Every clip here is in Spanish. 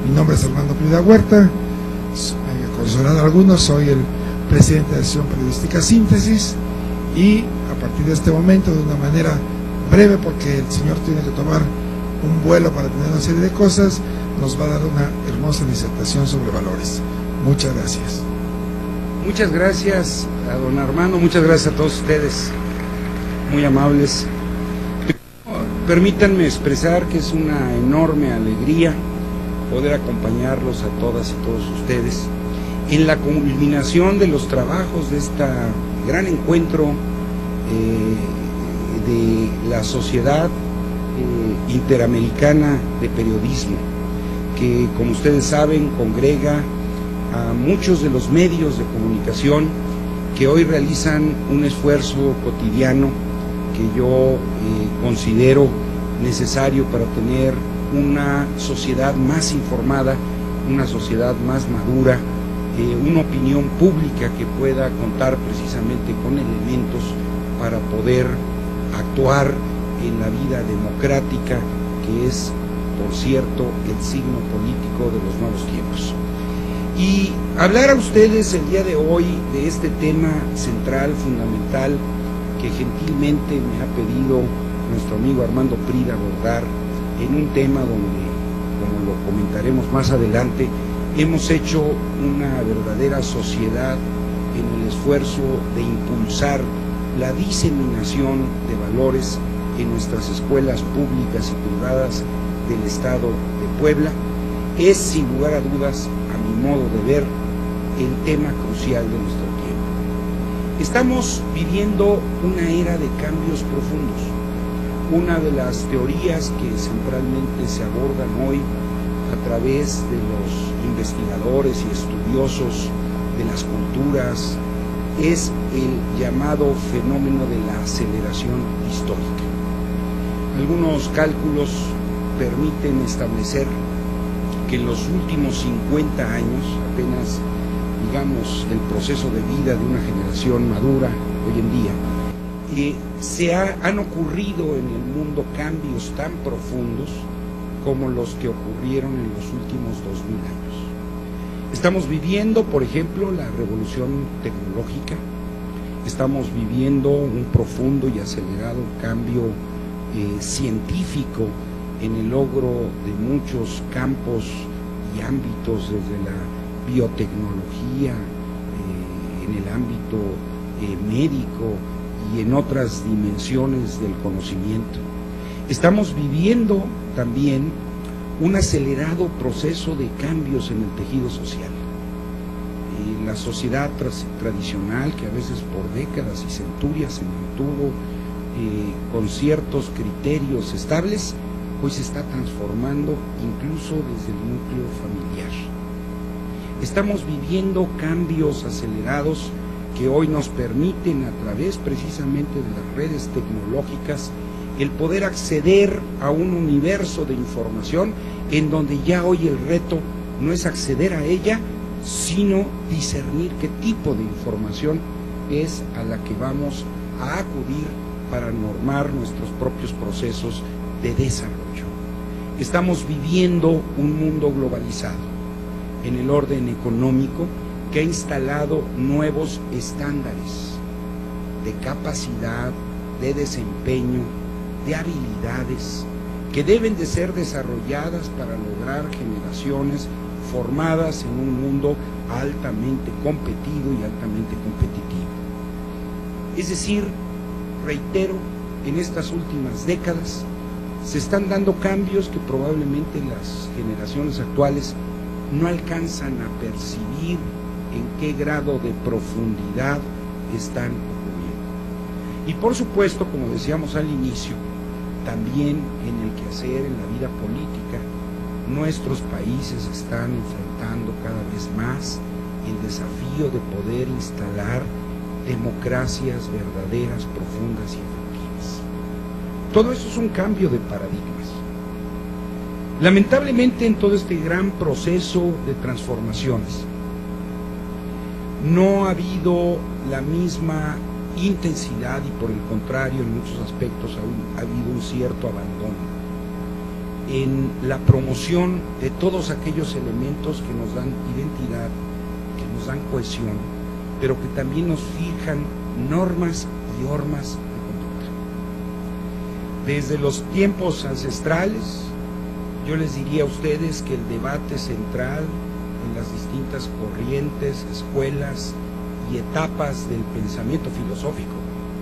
Mi nombre es Armando Prida Huerta, con sonar algunos, soy el presidente de la Asociación Periodística Síntesis, y a partir de este momento, de una manera breve, porque el señor tiene que tomar un vuelo para tener una serie de cosas, nos va a dar una hermosa disertación sobre valores. Muchas gracias. Muchas gracias a don Armando, muchas gracias a todos ustedes, muy amables. Permítanme expresar que es una enorme alegría poder acompañarlos a todas y todos ustedes en la culminación de los trabajos de este gran encuentro de la Sociedad Interamericana de Periodismo, que, como ustedes saben, congrega a muchos de los medios de comunicación que hoy realizan un esfuerzo cotidiano que yo considero necesario para tener una sociedad más informada, una sociedad más madura, una opinión pública que pueda contar precisamente con elementos para poder actuar en la vida democrática, que es, por cierto, el signo político de los nuevos tiempos. Y hablar a ustedes el día de hoy de este tema central, fundamental, que gentilmente me ha pedido nuestro amigo Armando Prida abordar, en un tema donde, como lo comentaremos más adelante, hemos hecho una verdadera sociedad en el esfuerzo de impulsar la diseminación de valores en nuestras escuelas públicas y privadas del Estado de Puebla. Es, sin lugar a dudas, a mi modo de ver, el tema crucial de nuestro tiempo. Estamos viviendo una era de cambios profundos. Una de las teorías que centralmente se abordan hoy a través de los investigadores y estudiosos de las culturas es el llamado fenómeno de la aceleración histórica. Algunos cálculos permiten establecer que en los últimos 50 años, apenas digamos el proceso de vida de una generación madura hoy en día, han ocurrido en el mundo cambios tan profundos como los que ocurrieron en los últimos 2000 años. Estamos viviendo, por ejemplo, la revolución tecnológica, estamos viviendo un profundo y acelerado cambio científico en el logro de muchos campos y ámbitos, desde la biotecnología, en el ámbito médico y en otras dimensiones del conocimiento. Estamos viviendo también un acelerado proceso de cambios en el tejido social. La sociedad tradicional, que a veces por décadas y centurias se mantuvo con ciertos criterios estables, hoy se está transformando incluso desde el núcleo familiar. Estamos viviendo cambios acelerados que hoy nos permiten, a través precisamente de las redes tecnológicas, el poder acceder a un universo de información en donde ya hoy el reto no es acceder a ella, sino discernir qué tipo de información es a la que vamos a acudir para normar nuestros propios procesos de desarrollo. Estamos viviendo un mundo globalizado en el orden económico, que ha instalado nuevos estándares de capacidad, de desempeño, de habilidades que deben de ser desarrolladas para lograr generaciones formadas en un mundo altamente competido y altamente competitivo. Es decir, reitero, en estas últimas décadas se están dando cambios que probablemente las generaciones actuales no alcanzan a percibir en qué grado de profundidad están ocurriendo. Y por supuesto, como decíamos al inicio, también en el quehacer, en la vida política, nuestros países están enfrentando cada vez más el desafío de poder instalar democracias verdaderas, profundas y efectivas. Todo eso es un cambio de paradigmas. Lamentablemente, en todo este gran proceso de transformaciones, no ha habido la misma intensidad y, por el contrario, en muchos aspectos ha habido un cierto abandono. en la promoción de todos aquellos elementos que nos dan identidad, que nos dan cohesión, pero que también nos fijan normas y normas de conducta. Desde los tiempos ancestrales, yo les diría a ustedes que el debate central en las distintas corrientes, escuelas y etapas del pensamiento filosófico,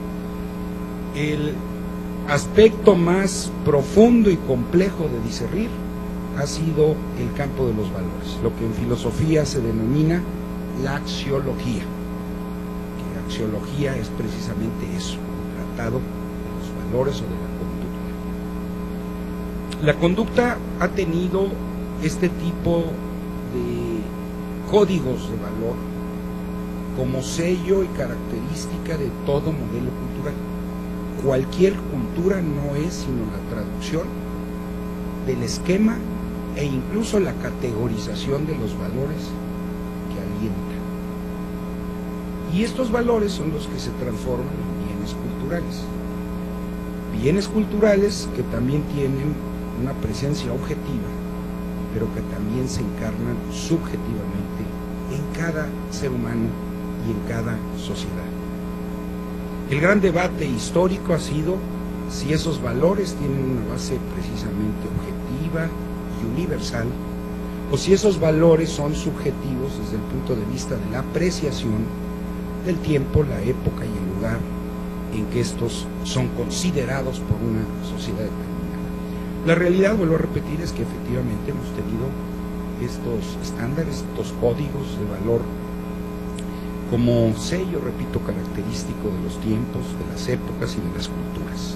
el aspecto más profundo y complejo de discernir ha sido el campo de los valores, lo que en filosofía se denomina la axiología. Que axiología es precisamente eso, un tratado de los valores o de la conducta. La conducta ha tenido este tipo de códigos de valor como sello y característica de todo modelo cultural. Cualquier cultura no es sino la traducción del esquema e incluso la categorización de los valores que alientan. Y estos valores son los que se transforman en bienes culturales. Bienes culturales que también tienen una presencia objetiva, pero que también se encarnan subjetivamente en cada ser humano y en cada sociedad. El gran debate histórico ha sido si esos valores tienen una base precisamente objetiva y universal, o si esos valores son subjetivos desde el punto de vista de la apreciación del tiempo, la época y el lugar en que estos son considerados por una sociedad determinada. La realidad, vuelvo a repetir, es que efectivamente hemos tenido estos estándares, estos códigos de valor como sello, repito, característico de los tiempos, de las épocas y de las culturas.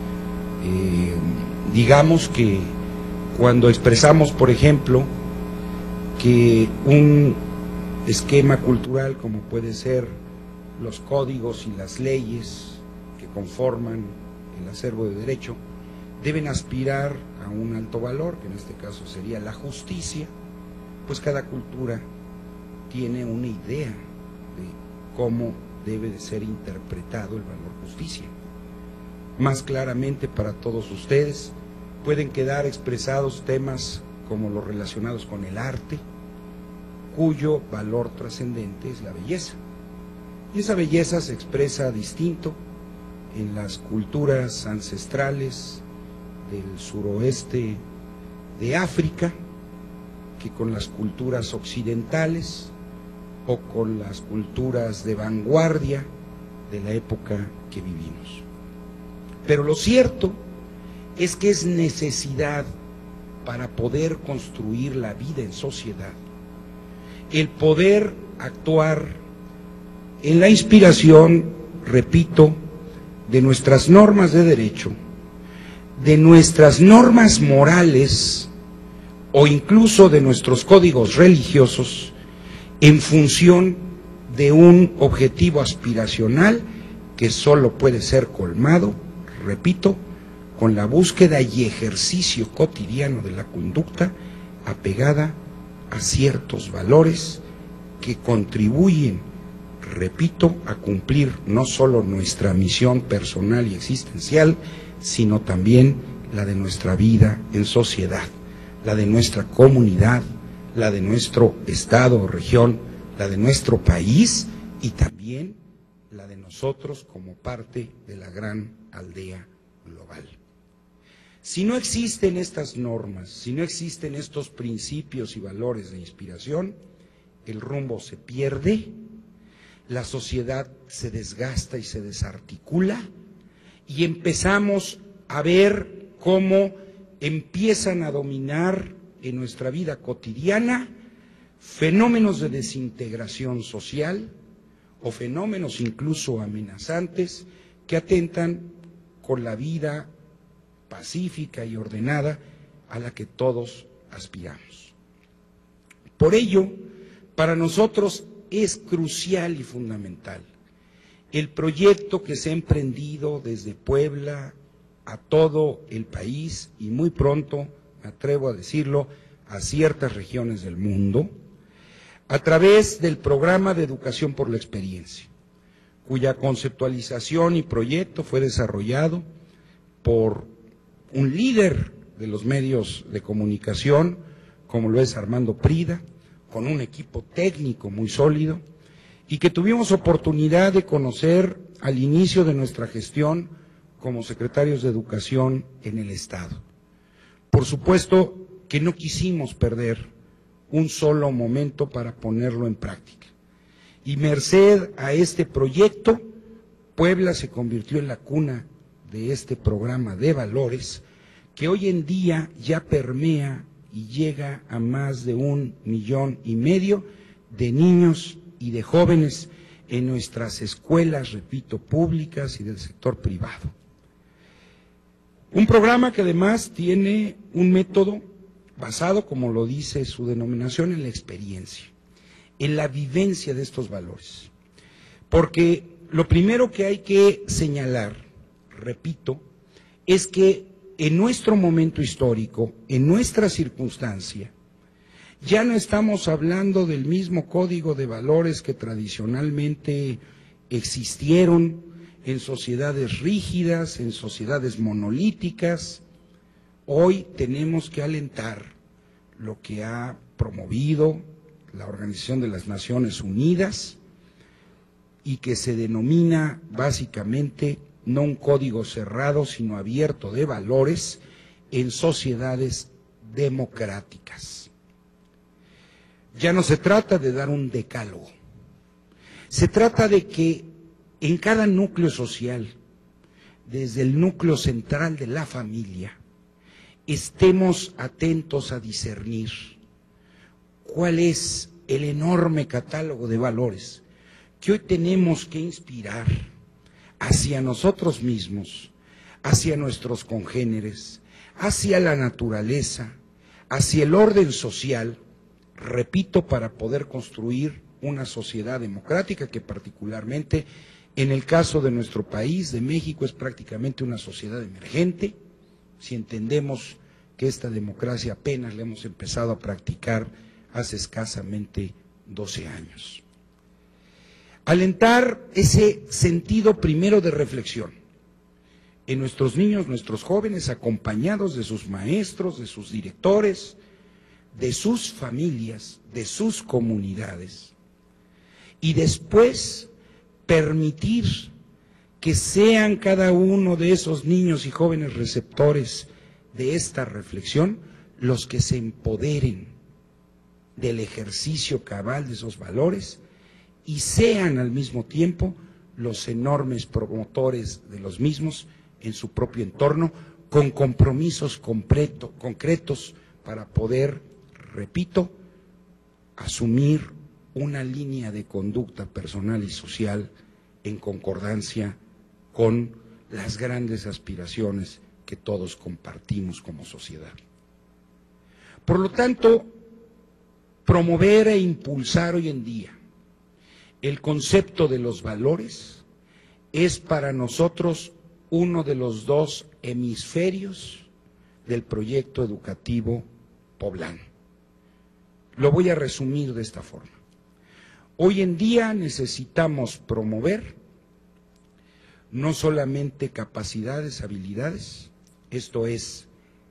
Digamos que cuando expresamos, por ejemplo, que un esquema cultural como puede ser los códigos y las leyes que conforman el acervo de derecho deben aspirar a un alto valor, que en este caso sería la justicia, pues cada cultura tiene una idea de cómo debe de ser interpretado el valor justicia. Más claramente para todos ustedes pueden quedar expresados temas como los relacionados con el arte, cuyo valor trascendente es la belleza. Y esa belleza se expresa distinto en las culturas ancestrales del suroeste de África que con las culturas occidentales o con las culturas de vanguardia de la época que vivimos. Pero lo cierto es que es necesidad para poder construir la vida en sociedad, el poder actuar en la inspiración, repito, de nuestras normas de derecho, de nuestras normas morales o incluso de nuestros códigos religiosos en función de un objetivo aspiracional que solo puede ser colmado, repito, con la búsqueda y ejercicio cotidiano de la conducta apegada a ciertos valores que contribuyen, repito, a cumplir no solo nuestra misión personal y existencial, sino también la de nuestra vida en sociedad, la de nuestra comunidad, la de nuestro estado o región, la de nuestro país y también la de nosotros como parte de la gran aldea global. Si no existen estas normas, si no existen estos principios y valores de inspiración, el rumbo se pierde, la sociedad se desgasta y se desarticula y empezamos a ver cómo empiezan a dominar en nuestra vida cotidiana fenómenos de desintegración social o fenómenos incluso amenazantes que atentan con la vida pacífica y ordenada a la que todos aspiramos. Por ello, para nosotros es crucial y fundamental el proyecto que se ha emprendido desde Puebla a todo el país y muy pronto, me atrevo a decirlo, a ciertas regiones del mundo, a través del programa de Educación por la Experiencia, cuya conceptualización y proyecto fue desarrollado por un líder de los medios de comunicación, como lo es Armando Prida, con un equipo técnico muy sólido, y que tuvimos oportunidad de conocer al inicio de nuestra gestión como secretarios de Educación en el Estado. Por supuesto que no quisimos perder un solo momento para ponerlo en práctica. Y merced a este proyecto, Puebla se convirtió en la cuna de este programa de valores que hoy en día ya permea y llega a más de 1,5 millones de niños y de jóvenes en nuestras escuelas, repito, públicas y del sector privado. Un programa que además tiene un método basado, como lo dice su denominación, en la experiencia, en la vivencia de estos valores. Porque lo primero que hay que señalar, repito, es que en nuestro momento histórico, en nuestra circunstancia, ya no estamos hablando del mismo código de valores que tradicionalmente existieron en sociedades rígidas, en sociedades monolíticas. Hoy tenemos que alentar lo que ha promovido la Organización de las Naciones Unidas y que se denomina básicamente no un código cerrado, sino abierto de valores en sociedades democráticas. Ya no se trata de dar un decálogo, se trata de que en cada núcleo social, desde el núcleo central de la familia, estemos atentos a discernir cuál es el enorme catálogo de valores que hoy tenemos que inspirar hacia nosotros mismos, hacia nuestros congéneres, hacia la naturaleza, hacia el orden social, repito, para poder construir una sociedad democrática que particularmente en el caso de nuestro país, de México, es prácticamente una sociedad emergente, si entendemos que esta democracia apenas la hemos empezado a practicar hace escasamente 12 años. Alentar ese sentido primero de reflexión en nuestros niños, nuestros jóvenes, acompañados de sus maestros, de sus directores, de sus familias, de sus comunidades, y después permitir que sean cada uno de esos niños y jóvenes receptores de esta reflexión los que se empoderen del ejercicio cabal de esos valores y sean al mismo tiempo los enormes promotores de los mismos en su propio entorno, con compromisos concretos para poder, repito, asumir una línea de conducta personal y social en concordancia con las grandes aspiraciones que todos compartimos como sociedad. Por lo tanto, promover e impulsar hoy en día el concepto de los valores es para nosotros uno de los 2 hemisferios del proyecto educativo poblano. Lo voy a resumir de esta forma. Hoy en día necesitamos promover no solamente capacidades, habilidades, esto es,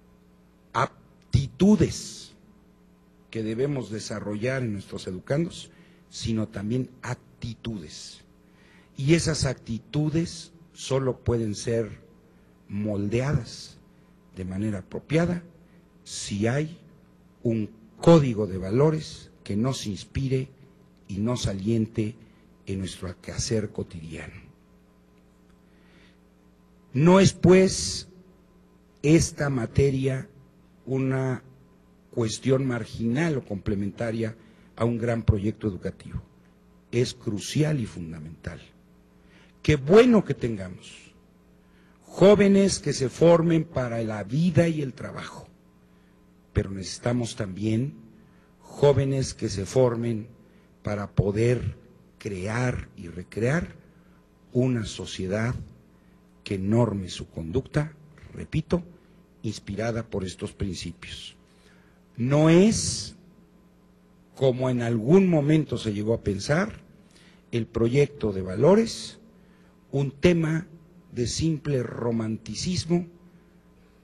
aptitudes que debemos desarrollar en nuestros educandos, sino también actitudes. Y esas actitudes solo pueden ser moldeadas de manera apropiada si hay un código de valores que nos inspire y nos aliente en nuestro quehacer cotidiano. No es, pues, esta materia una cuestión marginal o complementaria a un gran proyecto educativo. Es crucial y fundamental. Qué bueno que tengamos jóvenes que se formen para la vida y el trabajo, pero necesitamos también jóvenes que se formen para poder crear y recrear una sociedad que norme su conducta, repito, inspirada por estos principios. No es, como en algún momento se llegó a pensar, el proyecto de valores un tema de simple romanticismo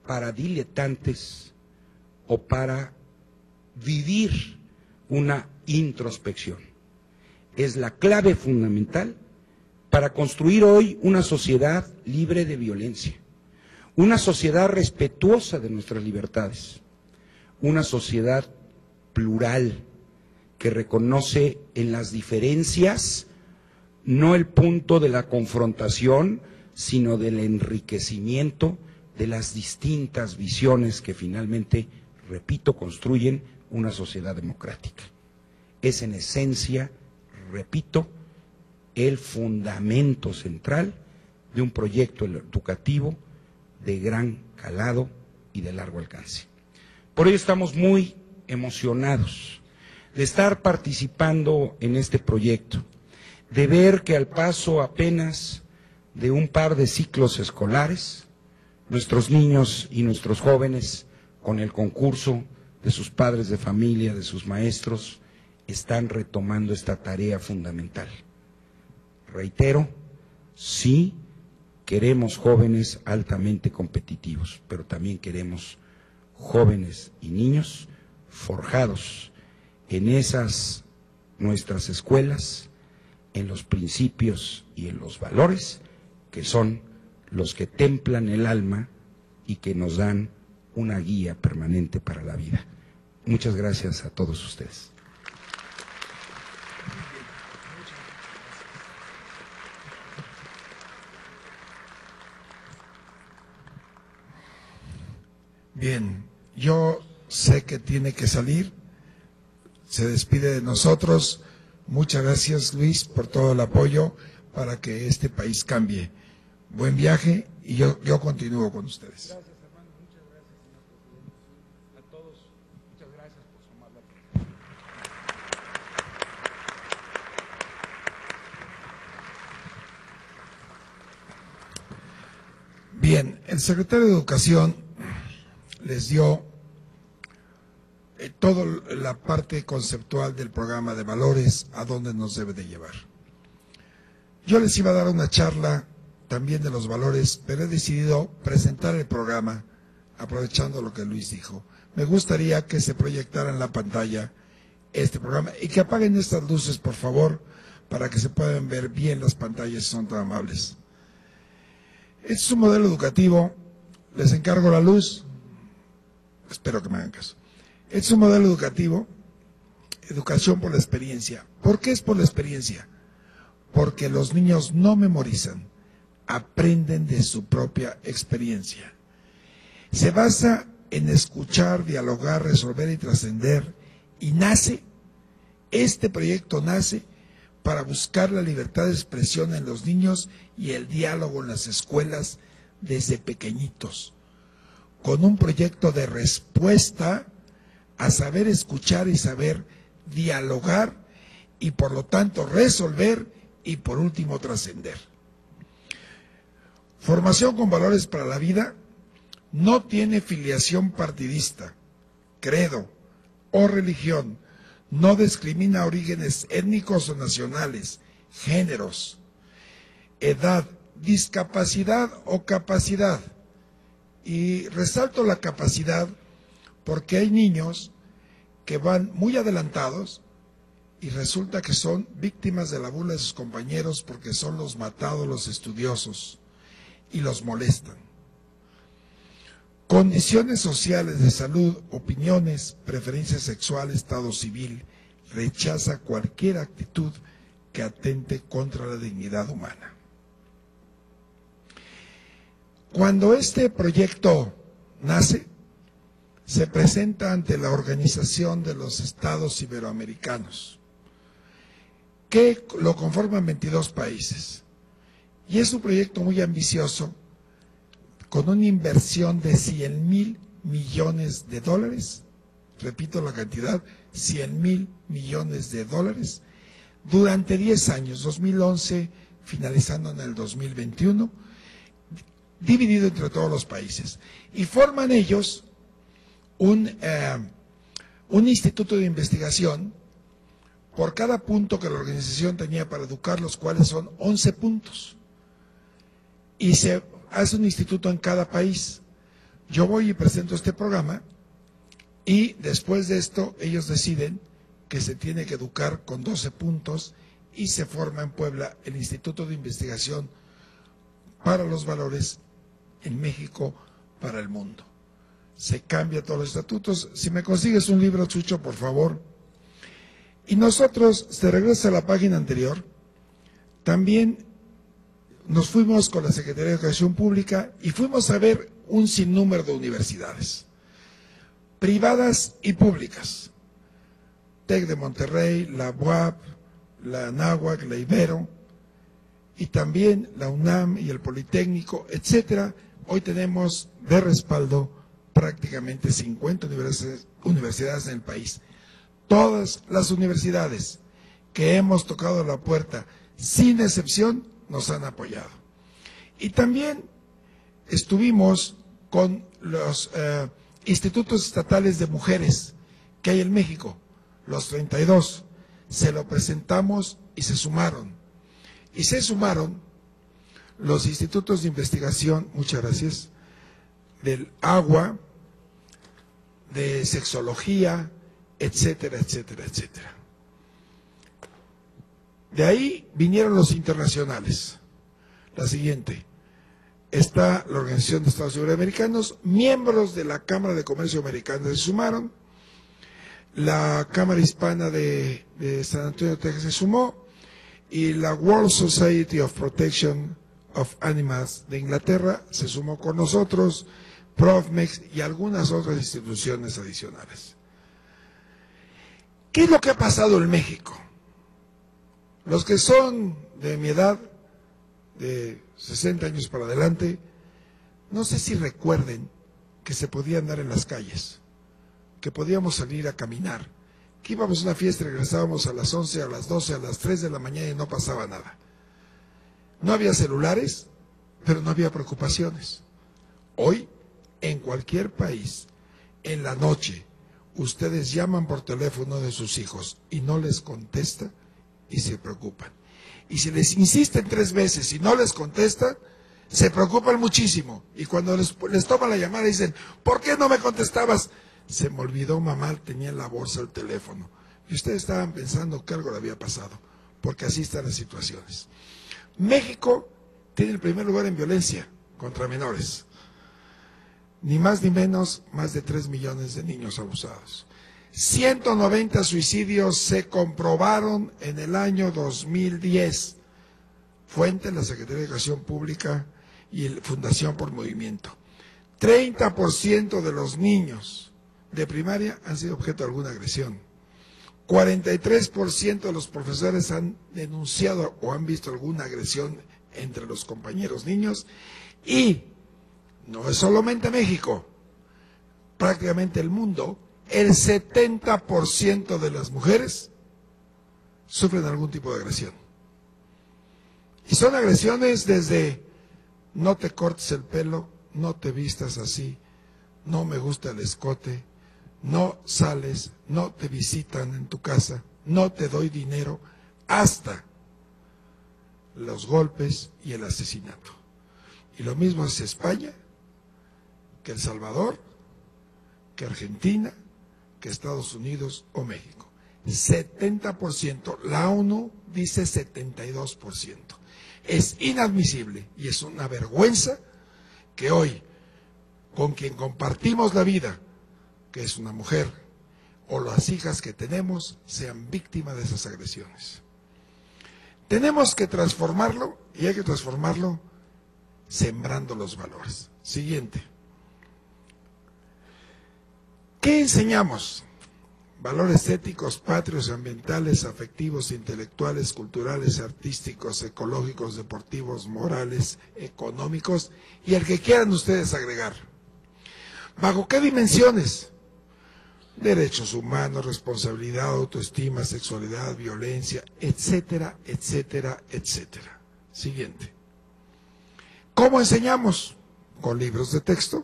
para diletantes o para vivir una introspección. Es la clave fundamental para construir hoy una sociedad libre de violencia, una sociedad respetuosa de nuestras libertades, una sociedad plural que reconoce en las diferencias no el punto de la confrontación, sino del enriquecimiento de las distintas visiones que finalmente, repito, construyen una sociedad democrática. Es en esencia, repito, el fundamento central de un proyecto educativo de gran calado y de largo alcance. Por ello estamos muy emocionados de estar participando en este proyecto, de ver que al paso apenas de un par de ciclos escolares, nuestros niños y nuestros jóvenes, con el concurso de sus padres de familia, de sus maestros, están retomando esta tarea fundamental. Reitero, sí queremos jóvenes altamente competitivos, pero también queremos jóvenes y niños forjados en esas nuestras escuelas, en los principios y en los valores que son los que templan el alma y que nos dan una guía permanente para la vida. Muchas gracias a todos ustedes. Bien, yo sé que tiene que salir, se despide de nosotros. Muchas gracias, Luis, por todo el apoyo para que este país cambie. Buen viaje y yo continúo con ustedes. Gracias, hermano. Muchas gracias, señor presidente. A todos, muchas gracias por su amable atención. Bien, el secretario de Educación les dio toda la parte conceptual del programa de valores, a dónde nos debe de llevar. Yo les iba a dar una charla también de los valores, pero he decidido presentar el programa aprovechando lo que Luis dijo. Me gustaría que se proyectara en la pantalla este programa y que apaguen estas luces, por favor, para que se puedan ver bien las pantallas, si son tan amables. Este es un modelo educativo, les encargo la luz, espero que me hagan caso. Este es un modelo educativo, educación por la experiencia. ¿Por qué es por la experiencia? Porque los niños no memorizan, aprenden de su propia experiencia. Se basa en escuchar, dialogar, resolver y trascender, y este proyecto nace para buscar la libertad de expresión en los niños y el diálogo en las escuelas desde pequeñitos, con un proyecto de respuesta a saber escuchar y saber dialogar y por lo tanto resolver y por último trascender. Formación con valores para la vida no tiene filiación partidista, credo o religión, no discrimina orígenes étnicos o nacionales, géneros, edad, discapacidad o capacidad. Y resalto la capacidad porque hay niños que van muy adelantados y resulta que son víctimas de la burla de sus compañeros porque son los matados, los estudiosos, y los molestan. Condiciones sociales de salud, opiniones, preferencias sexuales, estado civil, rechaza cualquier actitud que atente contra la dignidad humana. Cuando este proyecto nace, se presenta ante la Organización de los Estados Iberoamericanos, que lo conforman 22 países. Y es un proyecto muy ambicioso, con una inversión de 100,000 millones de dólares, repito la cantidad, 100,000 millones de dólares, durante 10 años, 2011, finalizando en el 2021, dividido entre todos los países. Y forman ellos un instituto de investigación por cada punto que la organización tenía para educar, los cuales son 11 puntos. Y se hace un instituto en cada país. Yo voy y presento este programa y después de esto ellos deciden que se tiene que educar con 12 puntos y se forma en Puebla el Instituto de Investigación para los Valores en México para el mundo. Se cambia todos los estatutos. Si me consigues un libro, Chucho, por favor. Y nosotros, se regresa a la página anterior, también nos fuimos con la Secretaría de Educación Pública y fuimos a ver un sinnúmero de universidades, privadas y públicas. TEC de Monterrey, la UAP, la Anáhuac, la Ibero, y también la UNAM y el Politécnico, etcétera. Hoy tenemos de respaldo prácticamente 50 universidades en el país. Todas las universidades que hemos tocado la puerta, sin excepción, nos han apoyado. Y también estuvimos con los institutos estatales de mujeres que hay en México, los 32. Se lo presentamos y se sumaron. Y se sumaron los institutos de investigación, muchas gracias, del agua, de sexología, etcétera, etcétera, etcétera. De ahí vinieron los internacionales. La siguiente. Está la Organización de Estados Americanos, miembros de la Cámara de Comercio Americana se sumaron, la Cámara Hispana de San Antonio, Texas se sumó, y la World Society of Protection of Animals de Inglaterra se sumó con nosotros, Profmex y algunas otras instituciones adicionales. ¿Qué es lo que ha pasado en México? Los que son de mi edad, de 60 años para adelante, no sé si recuerden que se podía andar en las calles, que podíamos salir a caminar, que íbamos a una fiesta y regresábamos a las 11, a las 12, a las 3 de la mañana y no pasaba nada. No había celulares, pero no había preocupaciones. Hoy, en cualquier país, en la noche, ustedes llaman por teléfono de sus hijos y no les contesta y se preocupan. Y si les insisten 3 veces y no les contestan, se preocupan muchísimo. Y cuando les toman la llamada dicen, ¿por qué no me contestabas? Se me olvidó, mamá, tenía en la bolsa el teléfono. Y ustedes estaban pensando que algo le había pasado, porque así están las situaciones. México tiene el primer lugar en violencia contra menores. Ni más ni menos, más de 3 millones de niños abusados. 190 suicidios se comprobaron en el año 2010. Fuente, la Secretaría de Educación Pública y Fundación por Movimiento. 30% de los niños de primaria han sido objeto de alguna agresión. 43% de los profesores han denunciado o han visto alguna agresión entre los compañeros niños. Y no es solamente México, prácticamente el mundo, el 70% de las mujeres sufren algún tipo de agresión. Y son agresiones desde no te cortes el pelo, no te vistas así, no me gusta el escote, no sales, no te visitan en tu casa, no te doy dinero, hasta los golpes y el asesinato. Y lo mismo es España, que El Salvador, que Argentina, que Estados Unidos o México. 70%, la ONU dice 72%. Es inadmisible y es una vergüenza que hoy, con quien compartimos la vida, que es una mujer, o las hijas que tenemos, sean víctimas de esas agresiones. Tenemos que transformarlo, y hay que transformarlo sembrando los valores. Siguiente. ¿Qué enseñamos? Valores éticos, patrios, ambientales, afectivos, intelectuales, culturales, artísticos, ecológicos, deportivos, morales, económicos y el que quieran ustedes agregar. ¿Bajo qué dimensiones? Derechos humanos, responsabilidad, autoestima, sexualidad, violencia, etcétera, etcétera, etcétera. Siguiente. ¿Cómo enseñamos? Con libros de texto,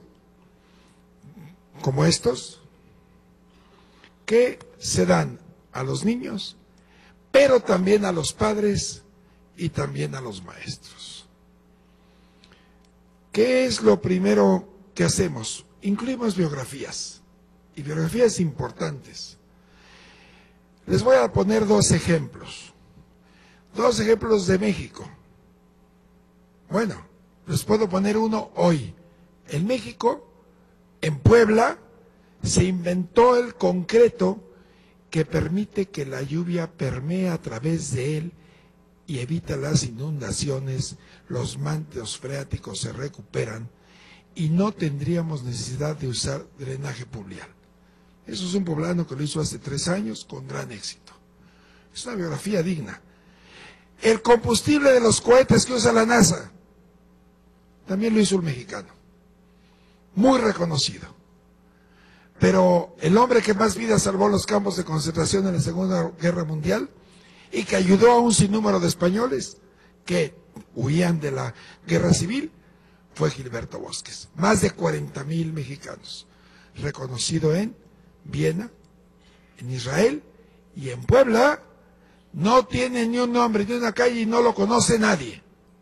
como estos, que se dan a los niños, pero también a los padres y también a los maestros. ¿Qué es lo primero que hacemos? incluimos biografías, y biografías importantes. Les voy a poner dos ejemplos de México. Bueno, les puedo poner uno hoy. En México, en Puebla, se inventó el concreto que permite que la lluvia permee a través de él y evita las inundaciones, los mantos freáticos se recuperan y no tendríamos necesidad de usar drenaje pluvial. Eso es un poblano que lo hizo hace 3 años con gran éxito. Es una biografía digna. El combustible de los cohetes que usa la NASA también lo hizo un mexicano, muy reconocido. Pero el hombre que más vidas salvó en los campos de concentración en la Segunda Guerra Mundial y que ayudó a un sinnúmero de españoles que huían de la guerra civil fue Gilberto Bosques. Más de 40,000 mexicanos, reconocido en Viena, en Israel y en Puebla. No tiene ni un nombre ni una calle y no lo conoce nadie.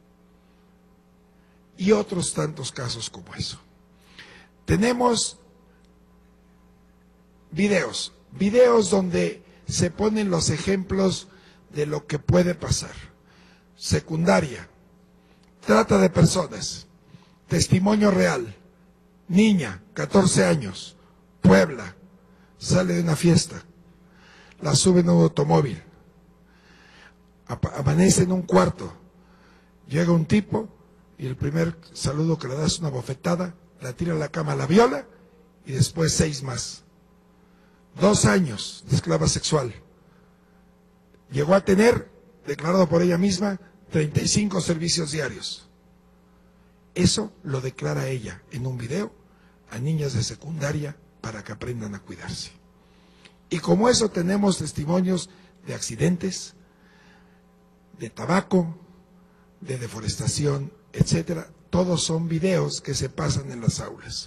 Y otros tantos casos como eso. Tenemos videos donde se ponen los ejemplos de lo que puede pasar. Secundaria, trata de personas, testimonio real, niña, 14 años, Puebla, sale de una fiesta, la sube en un automóvil, amanece en un cuarto, llega un tipo y el primer saludo que le da es una bofetada, la tira a la cama, la viola y después 6 más. 2 años de esclava sexual. Llegó a tener, declarado por ella misma, 35 servicios diarios. Eso lo declara ella en un video a niñas de secundaria para que aprendan a cuidarse. Y como eso tenemos testimonios de accidentes, de tabaco, de deforestación, etcétera. Todos son videos que se pasan en las aulas.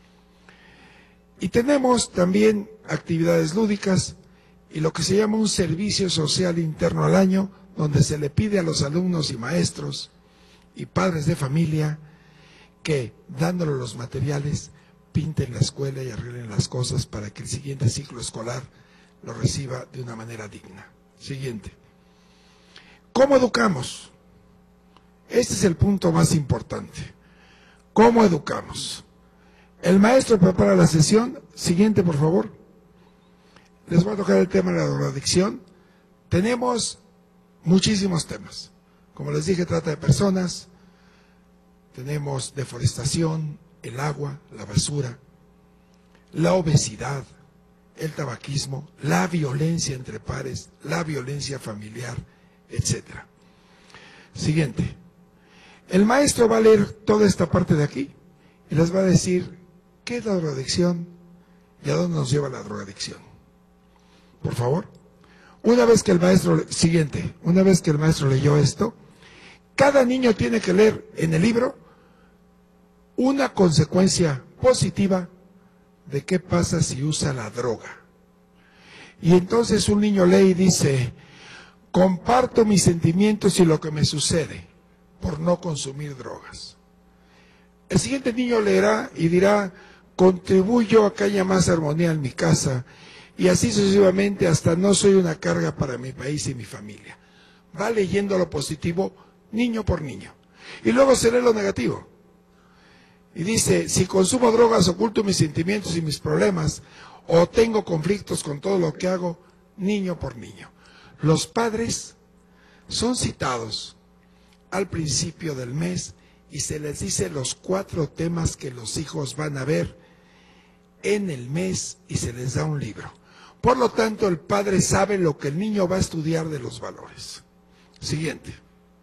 Y tenemos también actividades lúdicas y lo que se llama un servicio social interno al año, donde se le pide a los alumnos y maestros y padres de familia que, dándole los materiales, pinten la escuela y arreglen las cosas para que el siguiente ciclo escolar lo reciba de una manera digna. Siguiente. ¿Cómo educamos? Este es el punto más importante. ¿Cómo educamos? El maestro prepara la sesión. Siguiente, por favor. Les voy a tocar el tema de la drogadicción. Tenemos muchísimos temas. Como les dije, trata de personas. Tenemos deforestación, el agua, la basura, la obesidad, el tabaquismo, la violencia entre pares, la violencia familiar, etcétera. Siguiente. El maestro va a leer toda esta parte de aquí y les va a decir qué es la drogadicción y a dónde nos lleva la drogadicción. Por favor. Una vez que el maestro leyó esto, cada niño tiene que leer en el libro una consecuencia positiva de qué pasa si usa la droga. Y entonces un niño lee y dice: comparto mis sentimientos y lo que me sucede por no consumir drogas. El siguiente niño leerá y dirá: contribuyo a que haya más armonía en mi casa, y así sucesivamente hasta no soy una carga para mi país y mi familia. Va leyendo lo positivo niño por niño. Y luego se lee lo negativo. Y dice: si consumo drogas oculto mis sentimientos y mis problemas, o tengo conflictos con todo lo que hago, niño por niño. Los padres son citados al principio del mes y se les dice los 4 temas que los hijos van a ver en el mes y se les da un libro. Por lo tanto, el padre sabe lo que el niño va a estudiar de los valores. Siguiente.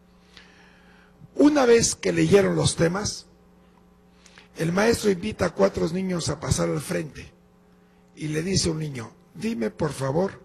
Una vez que leyeron los temas, el maestro invita a 4 niños a pasar al frente y le dice a un niño: dime por favor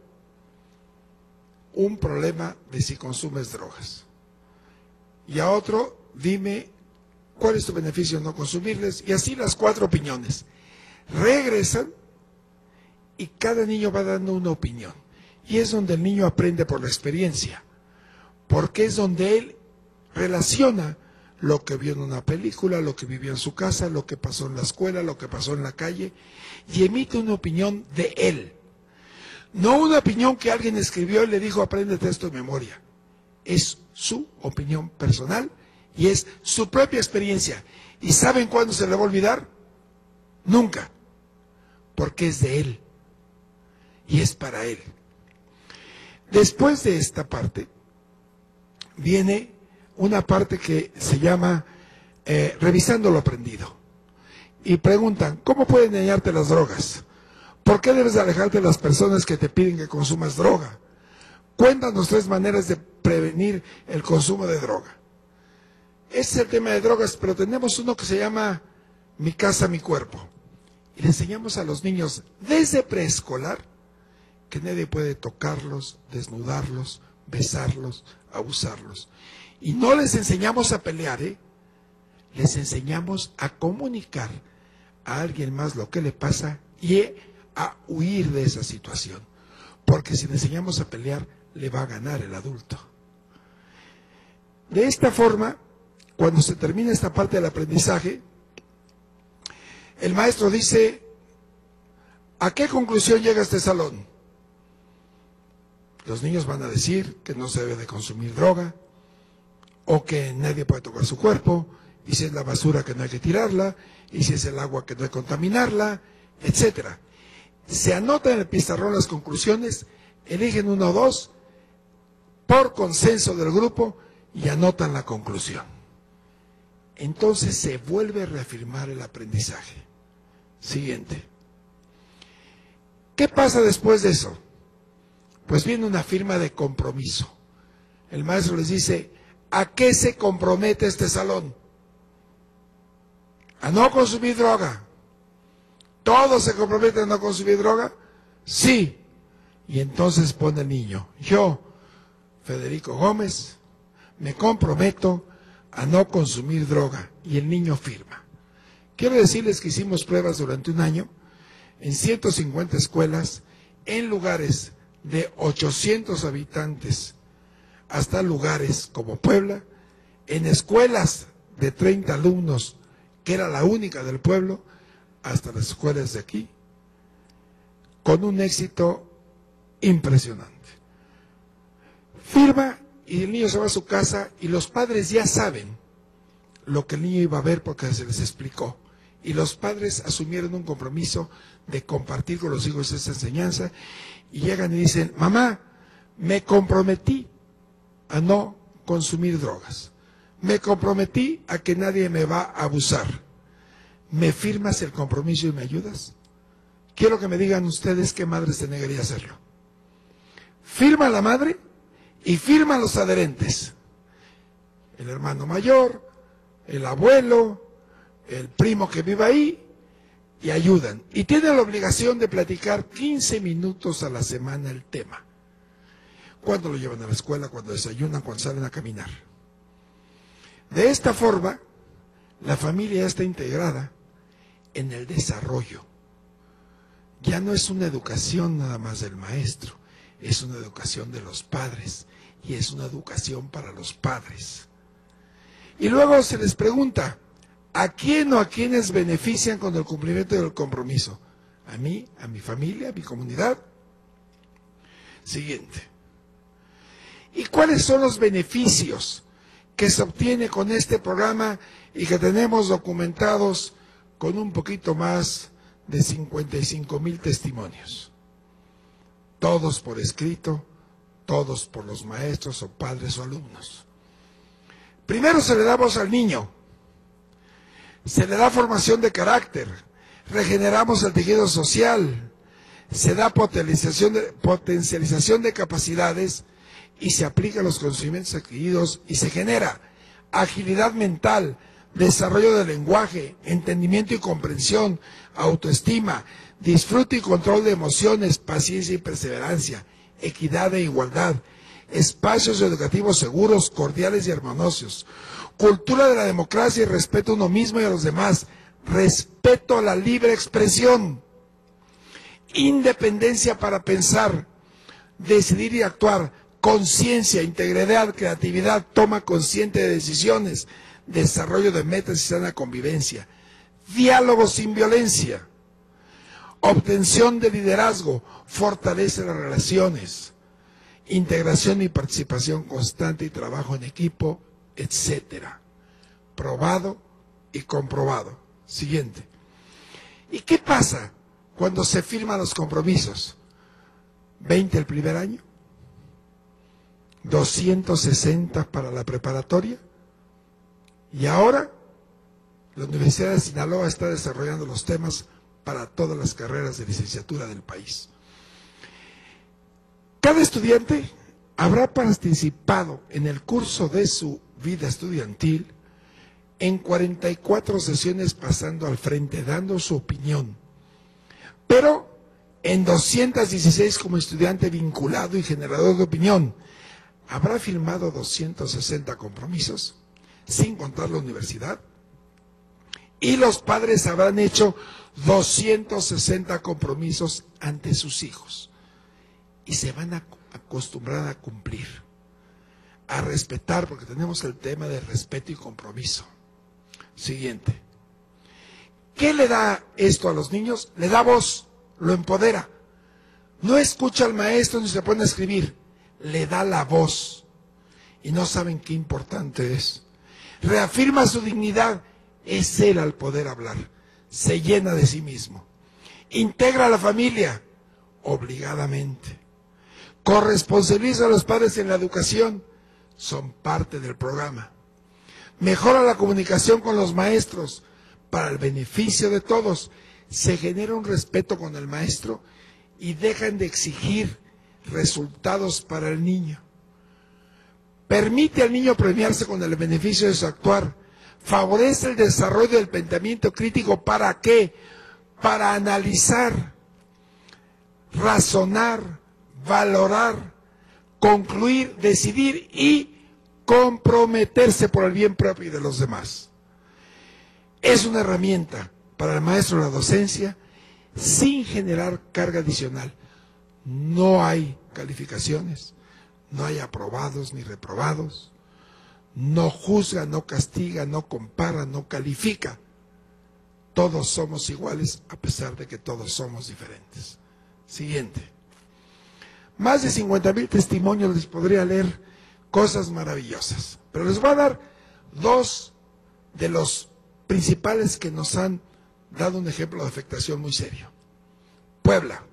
un problema de si consumes drogas. Y a otro: dime cuál es tu beneficio de no consumirles. Y así las 4 opiniones. Regresan y cada niño va dando una opinión. Y es donde el niño aprende por la experiencia, porque es donde él relaciona lo que vio en una película, lo que vivió en su casa, lo que pasó en la escuela, lo que pasó en la calle, y emite una opinión de él. No una opinión que alguien escribió y le dijo, apréndete esto de memoria. Es su opinión personal y es su propia experiencia. ¿Y saben cuándo se le va a olvidar? Nunca. Porque es de él. Y es para él. Después de esta parte, viene una parte que se llama revisando lo aprendido. Y preguntan, ¿cómo pueden dañarte las drogas? ¿Por qué debes de alejarte de las personas que te piden que consumas droga? Cuéntanos 3 maneras de prevenir el consumo de droga. Ese es el tema de drogas, pero tenemos uno que se llama Mi casa, mi cuerpo. Y le enseñamos a los niños desde preescolar que nadie puede tocarlos, desnudarlos, besarlos, abusarlos. Y no les enseñamos a pelear, les enseñamos a comunicar a alguien más lo que le pasa y a huir de esa situación. Porque si le enseñamos a pelear, le va a ganar el adulto. De esta forma, cuando se termina esta parte del aprendizaje, el maestro dice, ¿a qué conclusión llega este salón? Los niños van a decir que no se debe de consumir droga, o que nadie puede tocar su cuerpo, y si es la basura que no hay que tirarla, y si es el agua que no hay que contaminarla, etcétera. Se anotan en el pizarrón las conclusiones, eligen 1 o 2, por consenso del grupo, y anotan la conclusión. Entonces se vuelve a reafirmar el aprendizaje. Siguiente. ¿Qué pasa después de eso? Pues viene una firma de compromiso. El maestro les dice, ¿a qué se compromete este salón? ¿A no consumir droga? ¿Todos se comprometen a no consumir droga? Sí. Y entonces pone el niño, yo, Federico Gómez, me comprometo a no consumir droga. Y el niño firma. Quiero decirles que hicimos pruebas durante 1 año en 150 escuelas, en lugares de 800 habitantes, hasta lugares como Puebla, en escuelas de 30 alumnos, que era la única del pueblo, hasta las escuelas de aquí, con un éxito impresionante. Firma y el niño se va a su casa y los padres ya saben lo que el niño iba a ver porque se les explicó. Y los padres asumieron un compromiso de compartir con los hijos esa enseñanza y llegan y dicen, mamá, me comprometí a no consumir drogas. Me comprometí a que nadie me va a abusar. ¿Me firmas el compromiso y me ayudas? Quiero que me digan ustedes qué madre se negaría a hacerlo. Firma la madre y firman los adherentes. El hermano mayor, el abuelo, el primo que vive ahí, y ayudan. Y tienen la obligación de platicar 15 minutos a la semana el tema. Cuando lo llevan a la escuela, cuando desayunan, cuando salen a caminar. De esta forma, la familia ya está integrada en el desarrollo. Ya no es una educación nada más del maestro, es una educación de los padres, y es una educación para los padres. Y luego se les pregunta, ¿a quién o a quiénes benefician con el cumplimiento del compromiso? A mí, a mi familia, a mi comunidad. Siguiente. ¿Y cuáles son los beneficios que se obtiene con este programa y que tenemos documentados con un poquito más de 55,000 testimonios? Todos por escrito, todos por los maestros o padres o alumnos. Primero se le da voz al niño, se le da formación de carácter, regeneramos el tejido social, se da potencialización de capacidades y se aplican los conocimientos adquiridos y se genera agilidad mental, desarrollo del lenguaje, entendimiento y comprensión, autoestima, disfrute y control de emociones, paciencia y perseverancia, equidad e igualdad, espacios educativos seguros, cordiales y armoniosos, cultura de la democracia y respeto a uno mismo y a los demás, respeto a la libre expresión, independencia para pensar, decidir y actuar, conciencia, integridad, creatividad, toma consciente de decisiones, desarrollo de metas y sana convivencia, diálogo sin violencia, obtención de liderazgo, fortalece las relaciones, integración y participación constante y trabajo en equipo, etcétera. Probado y comprobado. Siguiente. ¿Y qué pasa cuando se firman los compromisos? 20 el primer año, 260 para la preparatoria, y ahora la Universidad de Sinaloa está desarrollando los temas para todas las carreras de licenciatura del país. Cada estudiante habrá participado en el curso de su vida estudiantil en 44 sesiones pasando al frente, dando su opinión, pero en 216 como estudiante vinculado y generador de opinión. Habrá firmado 260 compromisos, sin contar la universidad, y los padres habrán hecho 260 compromisos ante sus hijos. Y se van a acostumbrar a cumplir, a respetar, porque tenemos el tema de respeto y compromiso. Siguiente. ¿Qué le da esto a los niños? Le da voz, lo empodera. No escucha al maestro ni se pone a escribir, le da la voz. Y no saben qué importante es. Reafirma su dignidad, es él al poder hablar. Se llena de sí mismo. Integra a la familia, obligadamente. Corresponsabiliza a los padres en la educación, son parte del programa. Mejora la comunicación con los maestros, para el beneficio de todos. Se genera un respeto con el maestro y dejan de exigir resultados para el niño. Permite al niño premiarse con el beneficio de su actuar. Favorece el desarrollo del pensamiento crítico. ¿Para qué? Para analizar, razonar, valorar, concluir, decidir y comprometerse por el bien propio y de los demás. Es una herramienta para el maestro de la docencia sin generar carga adicional. No hay calificaciones, no hay aprobados ni reprobados, no juzga, no castiga, no compara, no califica. Todos somos iguales a pesar de que todos somos diferentes. Siguiente. Más de 50,000 testimonios, les podría leer cosas maravillosas, pero les voy a dar dos de los principales que nos han dado un ejemplo de afectación muy serio. Puebla,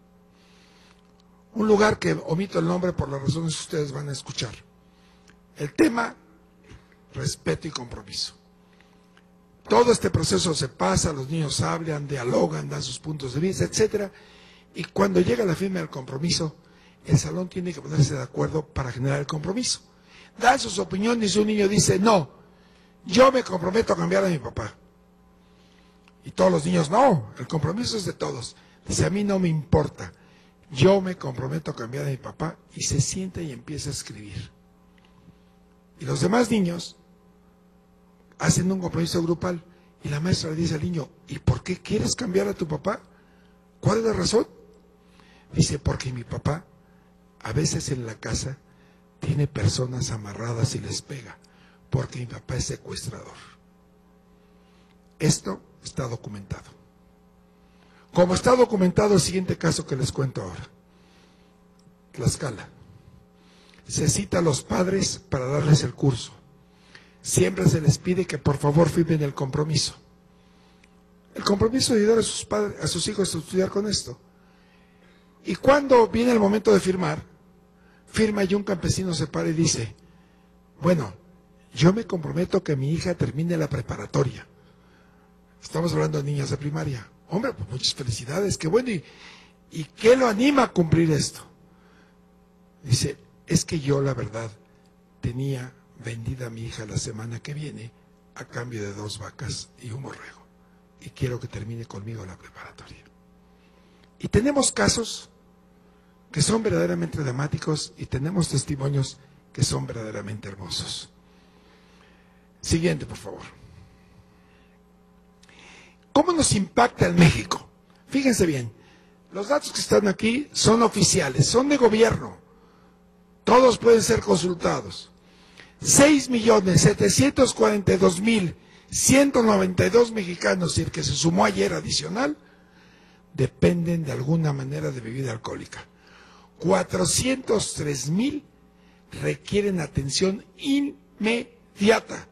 un lugar que omito el nombre por las razones que ustedes van a escuchar. El tema, respeto y compromiso. Todo este proceso se pasa, los niños hablan, dialogan, dan sus puntos de vista, etcétera, y cuando llega la firma del compromiso, el salón tiene que ponerse de acuerdo para generar el compromiso. Dan sus opiniones y un niño dice, no, yo me comprometo a cambiar a mi papá. Y todos los niños, no, el compromiso es de todos. Dice, a mí no me importa, yo me comprometo a cambiar a mi papá, y se sienta y empieza a escribir. Y los demás niños hacen un compromiso grupal, y la maestra le dice al niño, ¿y por qué quieres cambiar a tu papá? ¿Cuál es la razón? Dice, porque mi papá a veces en la casa tiene personas amarradas y les pega, porque mi papá es secuestrador. Esto está documentado. Como está documentado el siguiente caso que les cuento ahora. Tlaxcala. Se cita a los padres para darles el curso. Siempre se les pide que por favor firmen el compromiso. El compromiso de ayudar a sus padres, a sus hijos a estudiar con esto. Y cuando viene el momento de firmar, firma y un campesino se para y dice, bueno, yo me comprometo que mi hija termine la preparatoria. Estamos hablando de niñas de primaria. Hombre, pues muchas felicidades, qué bueno. ¿Y qué lo anima a cumplir esto? Dice, es que yo la verdad tenía vendida a mi hija la semana que viene a cambio de 2 vacas y un borrego. Y quiero que termine conmigo la preparatoria. Y tenemos casos que son verdaderamente dramáticos y tenemos testimonios que son verdaderamente hermosos. Siguiente, por favor. ¿Cómo nos impacta en México? Fíjense bien, los datos que están aquí son oficiales, son de gobierno. Todos pueden ser consultados. 6.742.192 mexicanos, y el que se sumó ayer adicional, dependen de alguna manera de bebida alcohólica. 403.000 requieren atención inmediata.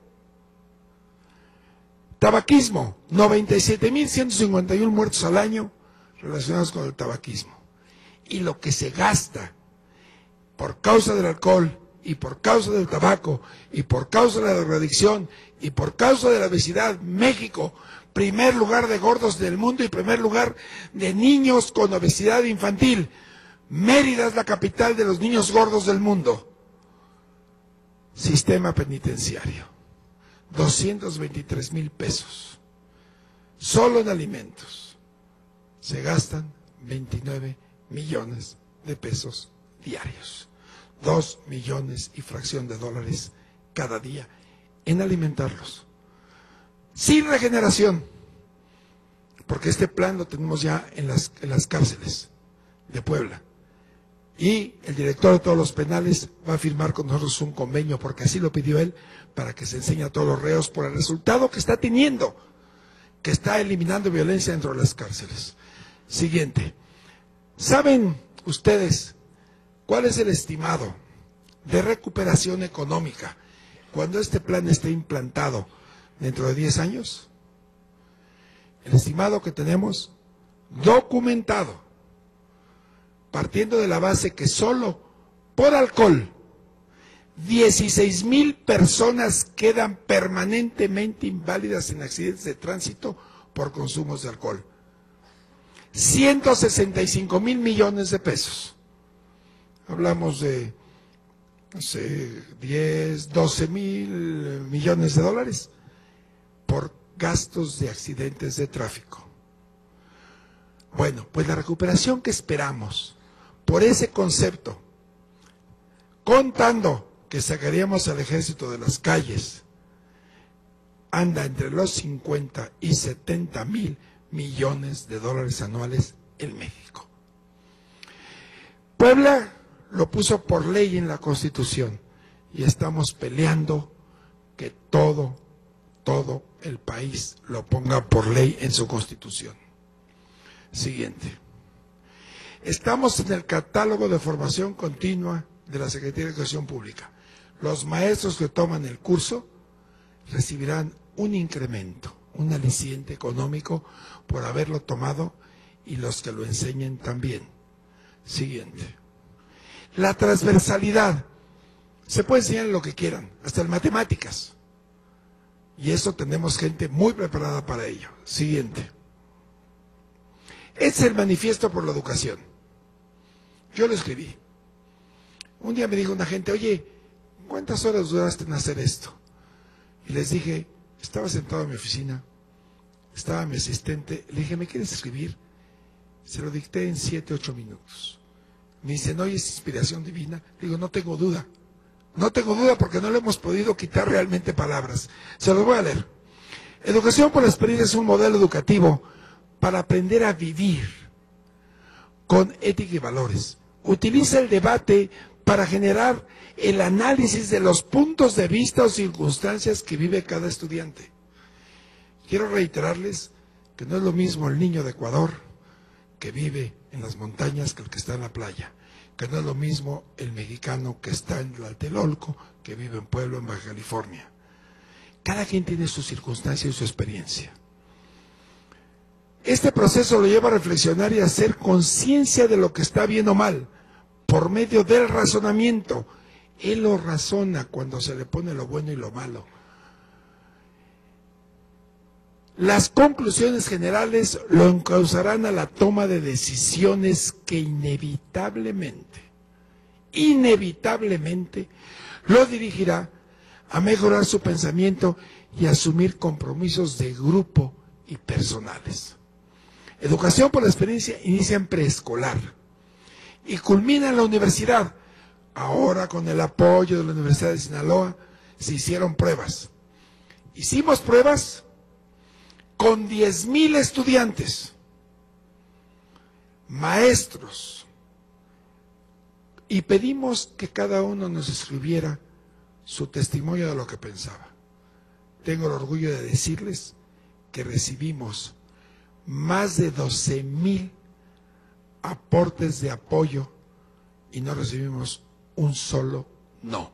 Tabaquismo, 97.151 muertos al año relacionados con el tabaquismo. Y lo que se gasta por causa del alcohol, y por causa del tabaco, y por causa de la drogadicción, y por causa de la obesidad, México, primer lugar de gordos del mundo y primer lugar de niños con obesidad infantil. Mérida es la capital de los niños gordos del mundo. Sistema penitenciario, 223,000 pesos. Solo en alimentos se gastan 29 millones de pesos diarios. 2 millones y fracción de dólares cada día en alimentarlos. Sin regeneración, porque este plan lo tenemos ya en las cárceles de Puebla. Y el director de todos los penales va a firmar con nosotros un convenio, porque así lo pidió él, para que se enseñe a todos los reos por el resultado que está teniendo, que está eliminando violencia dentro de las cárceles. Siguiente. ¿Saben ustedes cuál es el estimado de recuperación económica cuando este plan esté implantado dentro de 10 años? El estimado que tenemos documentado, partiendo de la base que solo por alcohol 16,000 personas quedan permanentemente inválidas en accidentes de tránsito por consumos de alcohol. 165,000 millones de pesos. Hablamos de, no sé, 10, 12,000 millones de dólares por gastos de accidentes de tráfico. Bueno, pues la recuperación que esperamos por ese concepto, contando que sacaríamos al ejército de las calles, anda entre los 50 y 70,000 millones de dólares anuales en México. Puebla lo puso por ley en la Constitución y estamos peleando que todo el país lo ponga por ley en su Constitución. Siguiente. Estamos en el catálogo de formación continua de la Secretaría de Educación Pública. Los maestros que toman el curso recibirán un incremento, un aliciente económico por haberlo tomado, y los que lo enseñen también. Siguiente. La transversalidad. Se puede enseñar lo que quieran, hasta en matemáticas. Y eso tenemos gente muy preparada para ello. Siguiente. Es el manifiesto por la educación. Yo lo escribí. Un día me dijo una gente, oye, ¿cuántas horas duraste en hacer esto? Y les dije, estaba sentado en mi oficina, estaba mi asistente, le dije, ¿me quieres escribir? Se lo dicté en 7, 8 minutos. Me dicen, oye, ¿es inspiración divina? Digo, no tengo duda. No tengo duda porque no le hemos podido quitar realmente palabras. Se los voy a leer. Educación por la experiencia es un modelo educativo para aprender a vivir con ética y valores. Utiliza el debate para generar el análisis de los puntos de vista o circunstancias que vive cada estudiante. Quiero reiterarles que no es lo mismo el niño de Ecuador que vive en las montañas que el que está en la playa, que no es lo mismo el mexicano que está en Tlatelolco que vive en Puebla, en Baja California. Cada quien tiene su circunstancia y su experiencia. Este proceso lo lleva a reflexionar y a hacer conciencia de lo que está bien o mal, por medio del razonamiento. Él lo razona cuando se le pone lo bueno y lo malo. Las conclusiones generales lo encauzarán a la toma de decisiones que inevitablemente lo dirigirá a mejorar su pensamiento y asumir compromisos de grupo y personales. Educación por la experiencia inicia en preescolar y culmina en la universidad. Ahora, con el apoyo de la Universidad de Sinaloa, se hicieron pruebas. Hicimos pruebas con 10,000 estudiantes, maestros, y pedimos que cada uno nos escribiera su testimonio de lo que pensaba. Tengo el orgullo de decirles que recibimos más de 12,000 aportes de apoyo y no recibimos un solo no.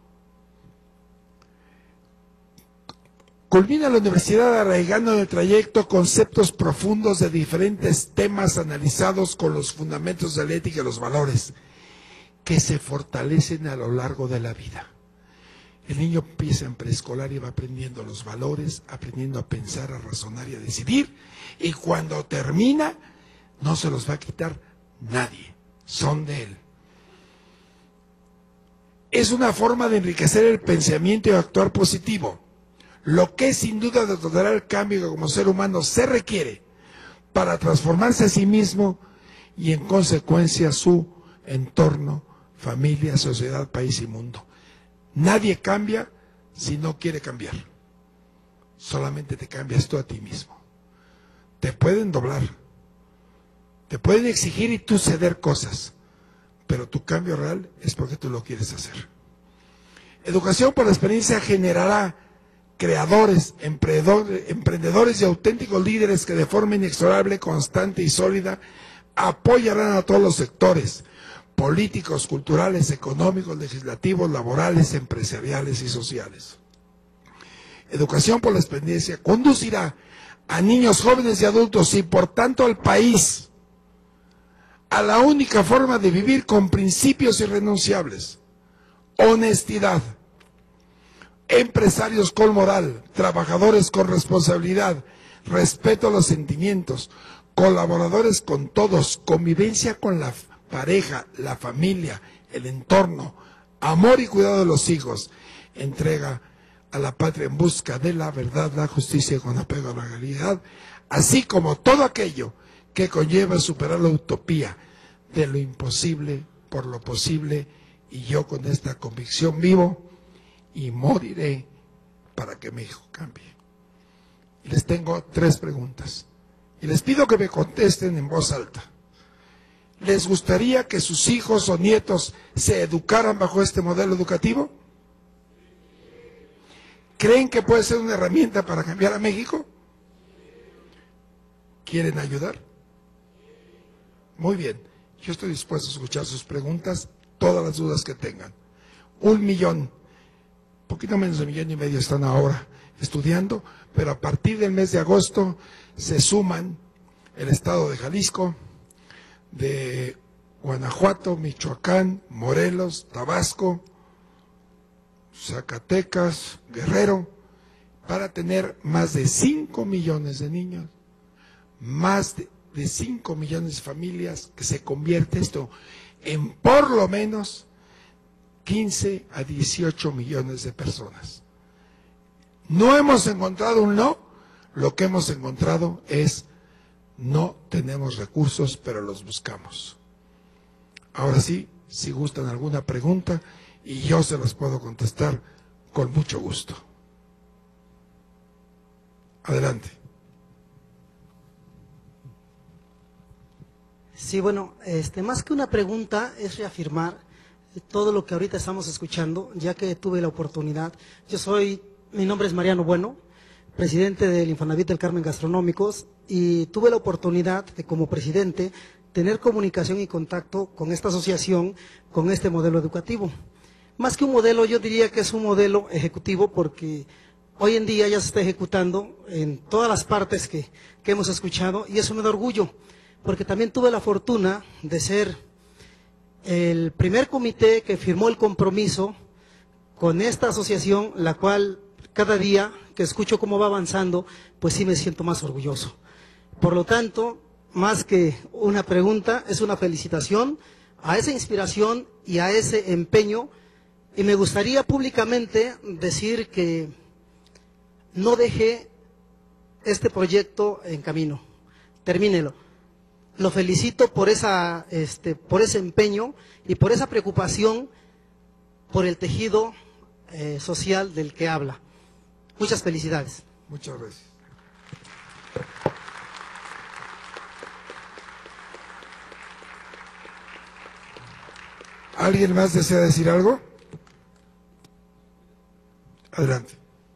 Culmina la universidad arraigando en el trayecto conceptos profundos de diferentes temas analizados con los fundamentos de la ética y los valores que se fortalecen a lo largo de la vida. El niño empieza en preescolar y va aprendiendo los valores, aprendiendo a pensar, a razonar y a decidir, y cuando termina no se los va a quitar nadie, son de él. Es una forma de enriquecer el pensamiento y actuar positivo, lo que sin duda detonará el cambio que como ser humano se requiere para transformarse a sí mismo y en consecuencia su entorno, familia, sociedad, país y mundo. Nadie cambia si no quiere cambiar. Solamente te cambias tú a ti mismo. Te pueden doblar, te pueden exigir y tú ceder cosas, pero tu cambio real es porque tú lo quieres hacer. Educación por la experiencia generará creadores, emprendedores y auténticos líderes que de forma inexorable, constante y sólida apoyarán a todos los sectores políticos, culturales, económicos, legislativos, laborales, empresariales y sociales. Educación por la experiencia conducirá a niños, jóvenes y adultos y por tanto al país a la única forma de vivir con principios irrenunciables: honestidad, empresarios con moral, trabajadores con responsabilidad, respeto a los sentimientos, colaboradores con todos, convivencia con la pareja, la familia, el entorno, amor y cuidado de los hijos, entrega a la patria en busca de la verdad, la justicia con apego a la legalidad, así como todo aquello que conlleva superar la utopía de lo imposible por lo posible, y yo con esta convicción vivo y moriré para que México cambie. Y les tengo 3 preguntas y les pido que me contesten en voz alta. ¿Les gustaría que sus hijos o nietos se educaran bajo este modelo educativo? ¿Creen que puede ser una herramienta para cambiar a México? ¿Quieren ayudar? Muy bien, yo estoy dispuesto a escuchar sus preguntas, todas las dudas que tengan. 1 millón, poquito menos de 1,5 millones están ahora estudiando, pero a partir del mes de agosto se suman el estado de Jalisco, de Guanajuato, Michoacán, Morelos, Tabasco, Zacatecas, Guerrero, para tener más de 5 millones de niños, más de 5 millones de familias, que se convierte esto en por lo menos 15 a 18 millones de personas. No hemos encontrado un no, lo que hemos encontrado es: no tenemos recursos, pero los buscamos. Ahora sí, si gustan alguna pregunta, y yo se las puedo contestar con mucho gusto. Adelante. Sí, bueno, más que una pregunta es reafirmar todo lo que ahorita estamos escuchando, ya que tuve la oportunidad. Mi nombre es Mariano Bueno, presidente del Infonavit del Carmen Gastronómicos, y tuve la oportunidad de, como presidente, tener comunicación y contacto con esta asociación, con este modelo educativo. Más que un modelo, yo diría que es un modelo ejecutivo, porque hoy en día ya se está ejecutando en todas las partes que hemos escuchado, y eso me da orgullo, porque también tuve la fortuna de ser el primer comité que firmó el compromiso con esta asociación, la cual cada día que escucho cómo va avanzando, pues sí me siento más orgulloso. Por lo tanto, más que una pregunta, es una felicitación a esa inspiración y a ese empeño, y me gustaría públicamente decir que no deje este proyecto en camino, termínelo. Lo felicito por ese empeño y por esa preocupación por el tejido social del que habla. Muchas felicidades. Muchas gracias. ¿Alguien más desea decir algo? Adelante.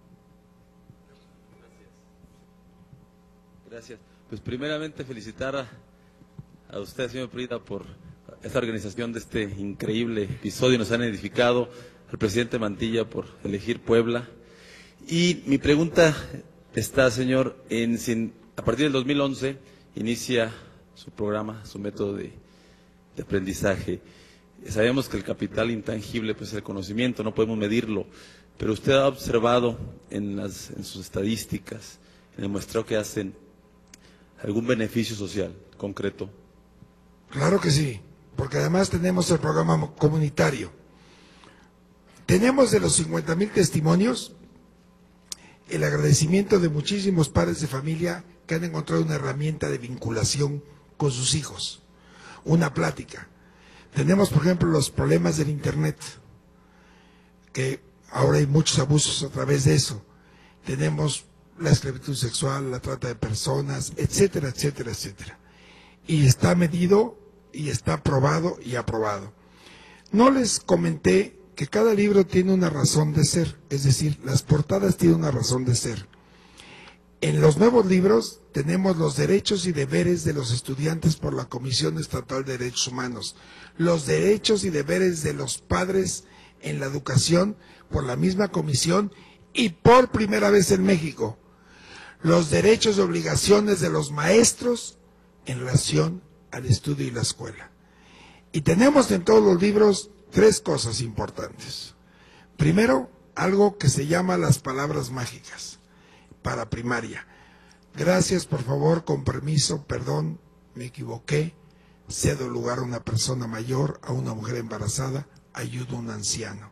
Gracias. Pues primeramente felicitar a usted, señor Prida, por esta organización de este increíble episodio. Nos han edificado, al presidente Mantilla por elegir Puebla. Y mi pregunta está, señor, a partir del 2011 inicia su programa, su método de aprendizaje. Sabemos que el capital intangible pues, es el conocimiento, no podemos medirlo, pero usted ha observado en sus estadísticas, en el muestreo que hacen, ¿algún beneficio social concreto? Claro que sí, porque además tenemos el programa comunitario. Tenemos de los 50,000 testimonios el agradecimiento de muchísimos padres de familia que han encontrado una herramienta de vinculación con sus hijos, una plática. Tenemos, por ejemplo, los problemas del Internet, que ahora hay muchos abusos a través de eso. Tenemos la esclavitud sexual, la trata de personas, etcétera, etcétera, etcétera. Y está medido, y está probado y aprobado. No les comenté que cada libro tiene una razón de ser, es decir, las portadas tienen una razón de ser. En los nuevos libros tenemos los derechos y deberes de los estudiantes por la Comisión Estatal de Derechos Humanos, los derechos y deberes de los padres en la educación por la misma comisión y por primera vez en México, los derechos y obligaciones de los maestros en relación al estudio y la escuela. Y tenemos en todos los libros 3 cosas importantes. Primero, algo que se llama las palabras mágicas para primaria. Gracias, por favor, con permiso, perdón, me equivoqué, cedo el lugar a una persona mayor, a una mujer embarazada, ayudo a un anciano.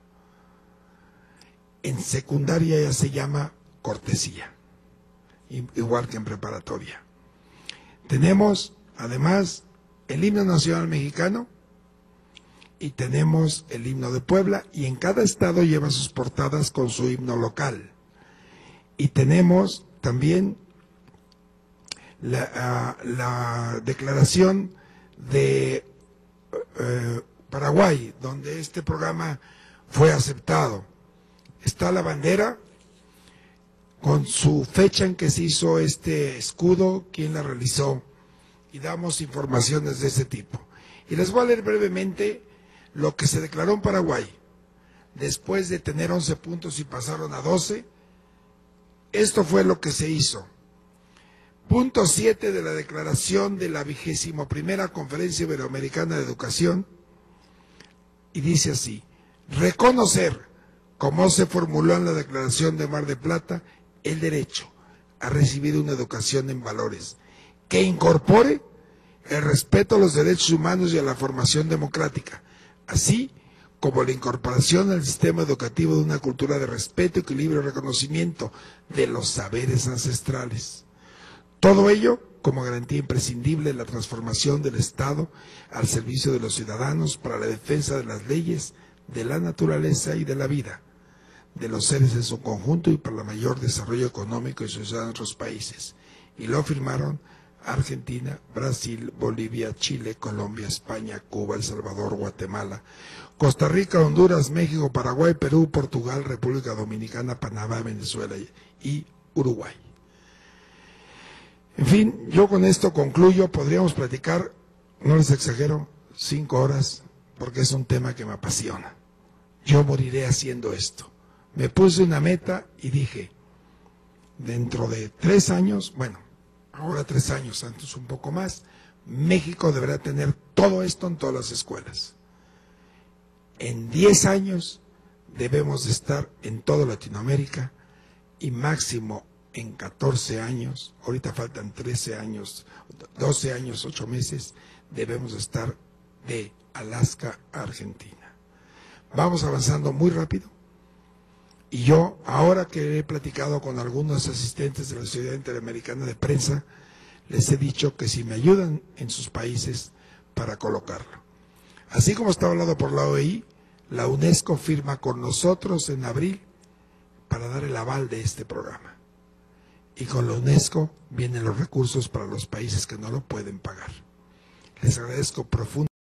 En secundaria ya se llama cortesía, igual que en preparatoria. Tenemos, además, el himno nacional mexicano y tenemos el himno de Puebla, y en cada estado lleva sus portadas con su himno local. Y tenemos también la declaración de Paraguay, donde este programa fue aceptado. Está la bandera con su fecha en que se hizo este escudo, quién la realizó, y damos informaciones de ese tipo. Y les voy a leer brevemente lo que se declaró en Paraguay. Después de tener 11 puntos y pasaron a 12, esto fue lo que se hizo. Punto 7 de la declaración de la 21ª Conferencia Iberoamericana de Educación, y dice así: reconocer, como se formuló en la Declaración de Mar del Plata, el derecho a recibir una educación en valores que incorpore el respeto a los derechos humanos y a la formación democrática, así como la incorporación al sistema educativo de una cultura de respeto, equilibrio y reconocimiento de los saberes ancestrales. Todo ello como garantía imprescindible de la transformación del Estado al servicio de los ciudadanos para la defensa de las leyes, de la naturaleza y de la vida, de los seres en su conjunto y para el mayor desarrollo económico y social en otros países. Y lo firmaron Argentina, Brasil, Bolivia, Chile, Colombia, España, Cuba, El Salvador, Guatemala, Costa Rica, Honduras, México, Paraguay, Perú, Portugal, República Dominicana, Panamá, Venezuela y Uruguay. En fin, yo con esto concluyo. Podríamos platicar, no les exagero, 5 horas, porque es un tema que me apasiona. Yo moriré haciendo esto. Me puse una meta y dije, dentro de 3 años, bueno, ahora 3 años, antes un poco más, México deberá tener todo esto en todas las escuelas. En 10 años debemos de estar en toda Latinoamérica y máximo en 14 años, ahorita faltan 13 años, 12 años, 8 meses, debemos de estar de Alaska a Argentina. Vamos avanzando muy rápido. Y yo, ahora que he platicado con algunos asistentes de la Sociedad Interamericana de Prensa, les he dicho que si me ayudan en sus países para colocarlo. Así como está hablado por la OEI, la UNESCO firma con nosotros en abril para dar el aval de este programa. Y con la UNESCO vienen los recursos para los países que no lo pueden pagar. Les agradezco profundamente.